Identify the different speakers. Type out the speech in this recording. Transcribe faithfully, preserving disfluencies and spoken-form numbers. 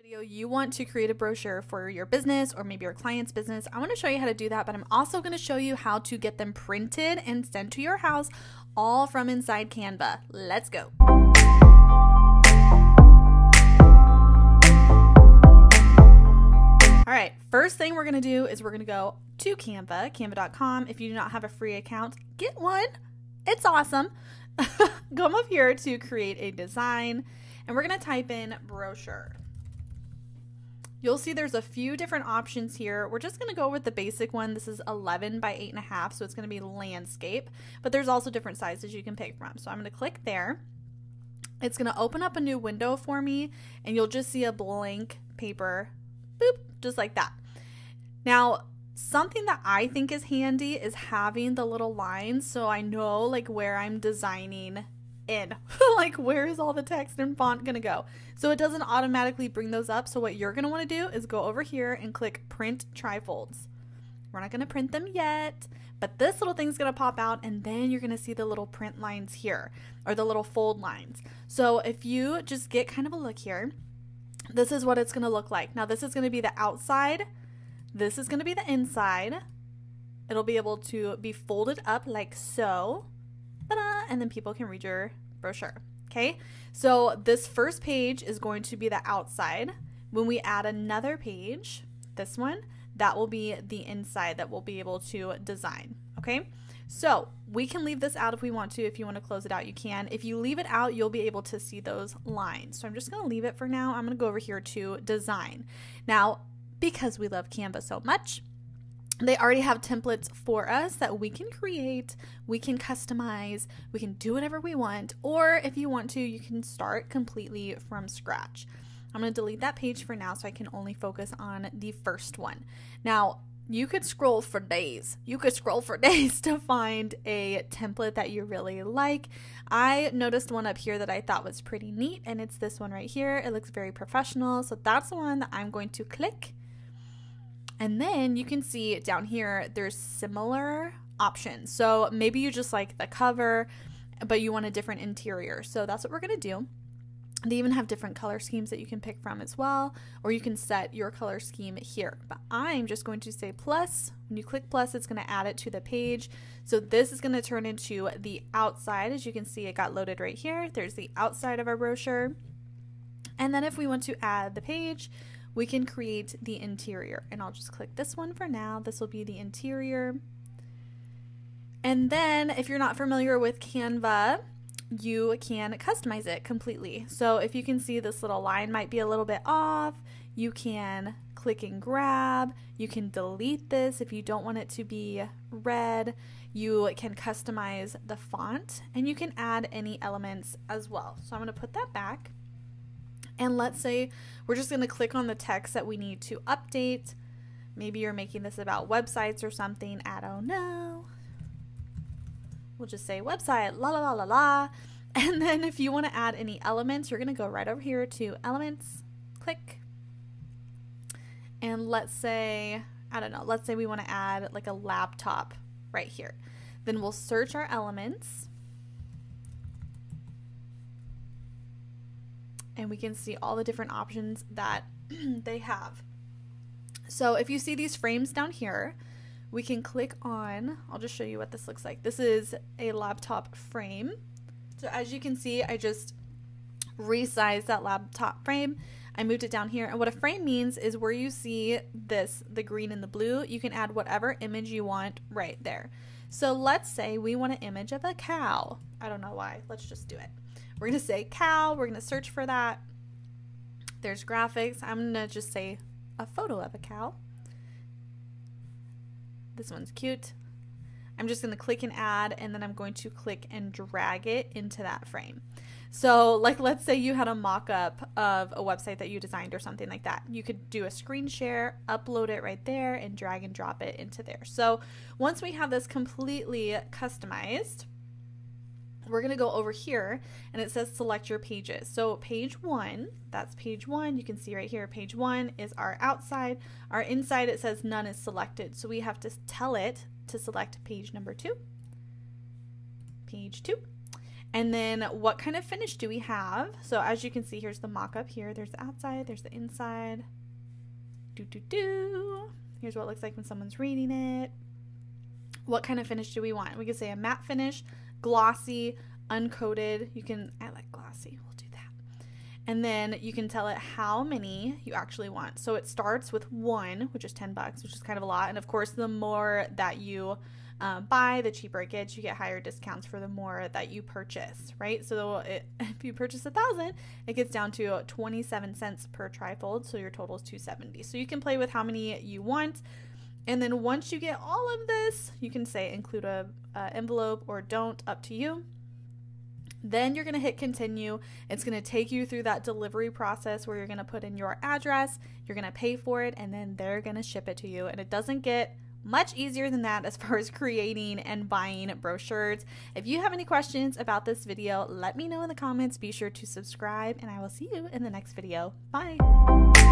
Speaker 1: Video, you want to create a brochure for your business or maybe your client's business. I want to show you how to do that, but I'm also going to show you how to get them printed and sent to your house all from inside Canva. Let's go. All right, first thing we're going to do is we're going to go to Canva, canva dot com. If you do not have a free account, get one. It's awesome. Come up here to create a design, and we're going to type in brochure. You'll see there's a few different options here. We're just going to go with the basic one. This is eleven by eight and a half, so it's going to be landscape, but there's also different sizes you can pick from. So I'm going to click there. It's going to open up a new window for me, and you'll just see a blank paper, boop, just like that. Now, something that I think is handy is having the little lines, so I know like where I'm designing in. Like, where is all the text and font gonna go? So it doesn't automatically bring those up. So what you're gonna want to do is go over here and click print trifolds. We're not gonna print them yet, but this little thing's gonna pop out, and then you're gonna see the little print lines here, or the little fold lines. So if you just get kind of a look here, this is what it's gonna look like. Now this is gonna be the outside, this is gonna be the inside. It'll be able to be folded up like so. Ta-da, and then people can read your brochure. Okay, so this first page is going to be the outside. When we add another page, this one, that will be the inside that we'll be able to design. Okay, so we can leave this out if we want to. If you want to close it out, you can. If you leave it out, you'll be able to see those lines. So I'm just going to leave it for now. I'm going to go over here to design. Now, because we love Canva so much, they already have templates for us that we can create, we can customize, we can do whatever we want, or if you want to, you can start completely from scratch. I'm going to delete that page for now so I can only focus on the first one. Now, you could scroll for days. You could scroll for days to find a template that you really like. I noticed one up here that I thought was pretty neat, and it's this one right here. It looks very professional, so that's the one that I'm going to click. And then you can see down here, there's similar options. So maybe you just like the cover, but you want a different interior. So that's what we're gonna do. They even have different color schemes that you can pick from as well, or you can set your color scheme here. But I'm just going to say plus. When you click plus, it's gonna add it to the page. So this is gonna turn into the outside. As you can see, it got loaded right here. There's the outside of our brochure. And then if we want to add the page, we can create the interior, and I'll just click this one for now. This will be the interior. And then if you're not familiar with Canva, you can customize it completely. So if you can see this little line might be a little bit off, you can click and grab. You can delete this if you don't want it to be red. You can customize the font, and you can add any elements as well. So I'm going to put that back. And let's say we're just going to click on the text that we need to update. Maybe you're making this about websites or something. I don't know. We'll just say website, la la la la la. And then if you want to add any elements, you're going to go right over here to elements, click. And let's say, I don't know, let's say we want to add like a laptop right here. Then we'll search our elements. And we can see all the different options that they have. So if you see these frames down here, we can click on, I'll just show you what this looks like. This is a laptop frame. So as you can see, I just resized that laptop frame. I moved it down here. And what a frame means is where you see this, the green and the blue, you can add whatever image you want right there. So let's say we want an image of a cow. I don't know why, let's just do it. We're going to say cow. We're going to search for that. There's graphics. I'm going to just say a photo of a cow. This one's cute. I'm just going to click and add, and then I'm going to click and drag it into that frame. So like, let's say you had a mock-up of a website that you designed or something like that. You could do a screen share, upload it right there, and drag and drop it into there. So once we have this completely customized, we're going to go over here, and it says select your pages. So page one, that's page one. You can see right here, page one is our outside. Our inside, it says none is selected. So we have to tell it to select page number two, page two. And then what kind of finish do we have? So as you can see, here's the mock-up here. There's the outside, there's the inside. Do, do, do. Here's what it looks like when someone's reading it. What kind of finish do we want? We could say a matte finish, glossy, uncoated. You can, I like glossy, we'll do that. And then you can tell it how many you actually want. So it starts with one, which is ten bucks, which is kind of a lot. And of course, the more that you um, buy, the cheaper it gets. You get higher discounts for the more that you purchase, right? So it, if you purchase a thousand, it gets down to twenty-seven cents per trifold. So your total is two seventy. So you can play with how many you want. And then once you get all of this, you can say include a, a envelope or don't, up to you. Then you're going to hit continue. It's going to take you through that delivery process where you're going to put in your address, you're going to pay for it, and then they're going to ship it to you. And it doesn't get much easier than that as far as creating and buying brochures. If you have any questions about this video, let me know in the comments. Be sure to subscribe, and I will see you in the next video. Bye.